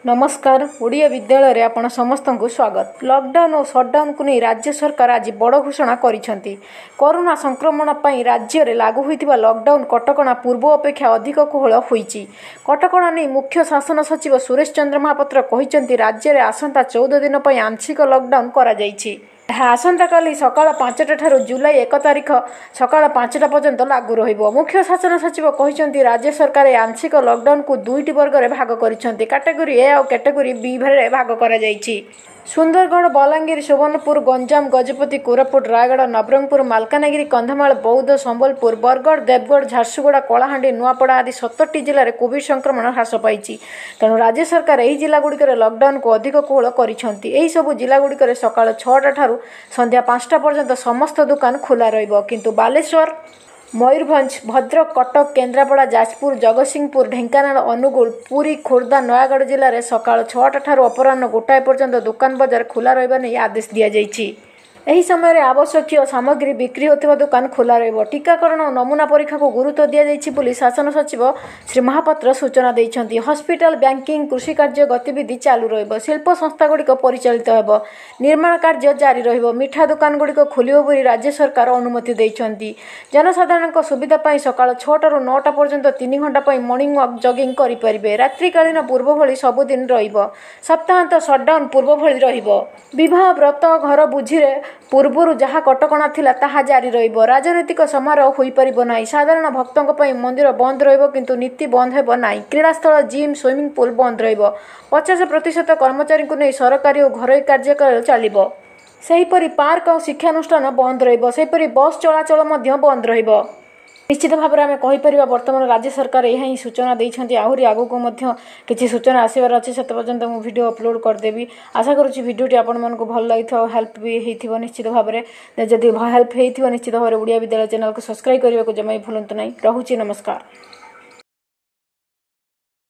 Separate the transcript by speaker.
Speaker 1: नमस्कार ओडिया विद्यालय रे आपण समस्त को स्वागत। लॉकडाउन और शटडाउन को नहीं राज्य सरकार आज बड़ घोषणा करिसेंती। कोरोना संक्रमण पई राज्य रे लागू होइतिबा लॉकडाउन कटकणा पूर्व अपेक्षा अधिक कोहल होईची। कटकणा नहीं मुख्य शासन सचिव सुरेश चंद्र महापात्र कहिसेंती राज्य रे आसंता 14 दिन पई आंशिक लॉकडाउन करा जाईची। आसंता काली सकाळ 5टा ठारू जुलाई 1 तारिख सकाळ 5टा पर्यंत लागू रहिबो। मुख्य शासन सचिव कहिसेंती राज्य सरकार आंशिक लॉकडाउन को दुईटी वर्ग रे भाग करिसेंती। कैटेगरी ए और कैटेगरी बी रे भाग करा जाईची। सुंदरगढ़, बलांगीर, सुवर्णपुर, गंजाम, गजपति, कोरापुट, रायगढ़, नवरंगपुर, मालकानगिरी, कंधमाल, बौद्ध, संबलपुर, बरगढ़, देवगढ़, झारसुगुड़ा, कलाहांडी, नुआपड़ा आदि 17टी जिले में कोविड संक्रमण ह्रास पाई। तेणु राज्य सरकार यही जिलागुड़िक लॉकडाउन को अधिक कोहल करिसेंती। एही सबु जिलागुड़िक सकाळ 6टा ठारू संध्या 5टा पर्यंत समस्त दुकान खुला रहिबो। किंतु बालेश्वर, मयूरभंज, भद्रक, कटक, केन्द्रापड़ा, जाजपुर, जगतसिंहपुर, ढेंकानाल, अनुगुल, पुरी, खोर्धा, नयागढ़ जिले में सकाळ 6टा ठारू अपराह्न 1टा पर्यंत दुकान बजार खुला रहिबा नै आदेश दिया जायछि। एही समय रे आवश्यक सामग्री बिक्री होतिबा दुकान खुला रहिबो। टीकाकरण और नमूना परीक्षा को गुरुत्व दिया जायछि बोली शासन सचिव श्री महापात्र सूचना दैछन्ति। हॉस्पिटल, बैंकिंग, कृषि कार्य गतिविधि चालू रहिबो। शिल्प संस्था गुड़िक परिचालित हेबो। निर्माण कार्य जारी रहिबो। मिठा दुकान गुड़िक खोलिबो बोली राज्य सरकार अनुमति दैछन्ति। जनसाधारण सुविधा पाई सकाळ 6टा ରୁ 9टा पर्यंत 3 घंटा पाई मॉर्निंग वॉक जॉगिंग करि परिबे। रात्रिकालीन पूर्व भली सब दिन रहिबो। सप्ताहांत शटडाउन पूर्व भली रहिबो। विवाह, व्रत, घर बुझिरे पूर्वर जहाँ कटकणा थिला ताहा जारी रहिबो। राजनीतिक समारोह होई परिबो नाही। साधारण भक्तों पई मंदिर बंद रहिबो किंतु नीति बंद हेबो नाही। क्रीड़ास्थल, जिम, स्विमिंग पूल बंद रहिबो। 50% कर्मचारी को नहीं सरकारी और घरोई कार्य चलिबो। सेहीपरि पार्क और शिक्षानुष्ठान बंद रहिबो। सेहीपरि बस चलाचल मध्य बंद रहिबो। निश्चित भाव में आम कहीपर बर्तमान राज्य सरकार यह ही सूचना देती। आहरी आगक किसी सूचना आसबार अच्छे से पर्यंत मुझे वीडियो अपलोड करदेवी। आशा करुँच भिडियोटी आपको भल लगी हेल्प भी हो निश्चित भाव में। जदि हेल्प हो निश्चित भाव में ओडिया विद्यालय चैनल को सब्सक्राइब करने को जमा भूलु ना। रोचे नमस्कार।